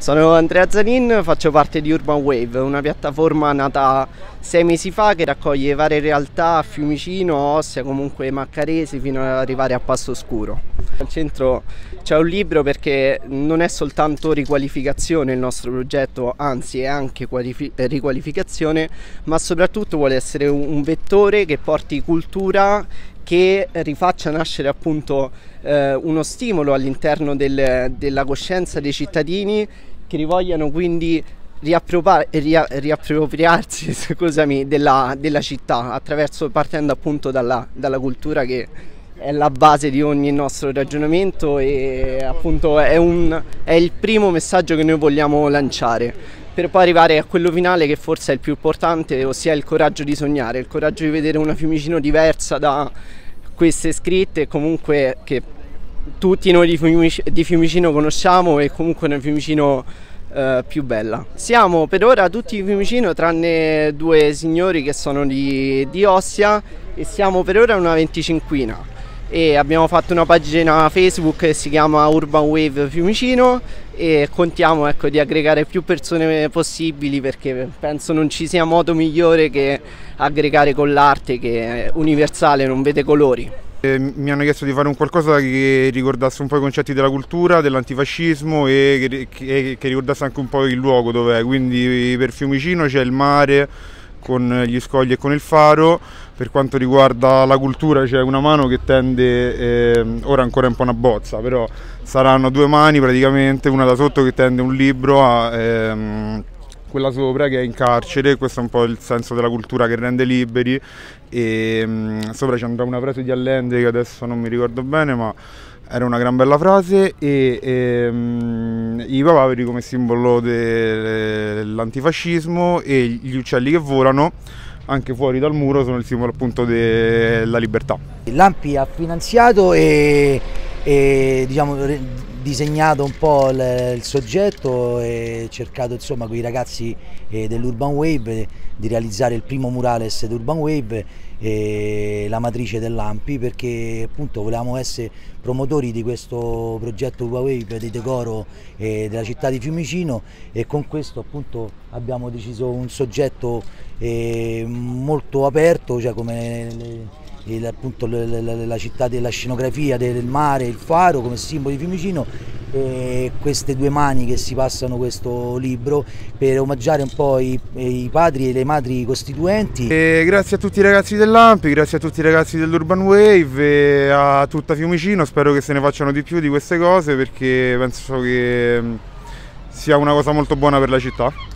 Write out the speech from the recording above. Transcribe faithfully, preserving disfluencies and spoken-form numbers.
Sono Andrea Zanin, faccio parte di Urban Wave, una piattaforma nata sei mesi fa che raccoglie varie realtà a Fiumicino, Ostia, comunque Maccaresi, fino ad arrivare a Passo Scuro. Al centro c'è un libro perché non è soltanto riqualificazione il nostro progetto, anzi è anche riqualificazione, ma soprattutto vuole essere un vettore che porti cultura, che rifaccia nascere appunto eh, uno stimolo all'interno del, della coscienza dei cittadini, che vogliano quindi riappropriarsi scusami, della, della città, attraverso, partendo appunto dalla, dalla cultura, che è la base di ogni nostro ragionamento, e appunto è, un, è il primo messaggio che noi vogliamo lanciare, per poi arrivare a quello finale che forse è il più importante, ossia il coraggio di sognare, il coraggio di vedere una Fiumicino diversa da queste scritte, comunque che tutti noi di Fiumicino, di Fiumicino conosciamo, e comunque una Fiumicino eh, più bella. Siamo per ora tutti di Fiumicino tranne due signori che sono di, di Ostia, e siamo per ora una venticinquina. E abbiamo fatto una pagina Facebook che si chiama Urban Wave Fiumicino, e contiamo, ecco, di aggregare più persone possibili, perché penso non ci sia modo migliore che aggregare con l'arte, che è universale, non vede colori. Mi hanno chiesto di fare un qualcosa che ricordasse un po' i concetti della cultura, dell'antifascismo, e che, che, che ricordasse anche un po' il luogo dov'è. Quindi per Fiumicino c'è il mare con gli scogli e con il faro. Per quanto riguarda la cultura c'è una mano che tende, eh, ora ancora è un po' una bozza, però saranno due mani praticamente, una da sotto che tende un libro a ehm, quella sopra che è in carcere. Questo è un po' il senso della cultura che rende liberi, e um, sopra c'è una frase di Allende che adesso non mi ricordo bene, ma era una gran bella frase, e, e um, i papaveri come simbolo dell'antifascismo, e gli uccelli che volano anche fuori dal muro sono il simbolo appunto della libertà. L'Ampi ha finanziato e, e diciamo, disegnato un po' il, il soggetto, e cercato insomma con i ragazzi eh, dell'Urban Wave di realizzare il primo murales d'Urban Wave, eh, la matrice dell'Ampi, perché appunto volevamo essere promotori di questo progetto Urban Wave di decoro eh, della città di Fiumicino, e con questo appunto abbiamo deciso un soggetto eh, molto aperto, cioè come le, Il, appunto la, la, la città della scenografia, del mare, il faro come simbolo di Fiumicino, e queste due mani che si passano questo libro per omaggiare un po' i, i padri e le madri costituenti. E grazie a tutti i ragazzi dell'Ampi, grazie a tutti i ragazzi dell'Urban Wave, e a tutta Fiumicino. Spero che se ne facciano di più di queste cose, perché penso che sia una cosa molto buona per la città.